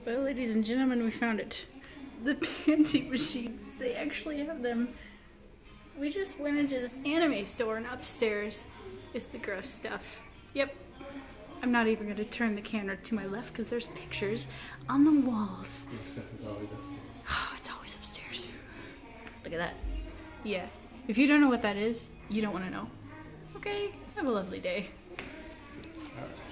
Well, ladies and gentlemen, we found it. The Panty machines, they actually have them. We just went into this anime store and upstairs is the gross stuff. Yep. I'm not even going to turn the camera to my left because there's pictures on the walls. Your stuff is always upstairs. Oh, it's always upstairs. Look at that. Yeah. If you don't know what that is, you don't want to know. Okay, have a lovely day. All right.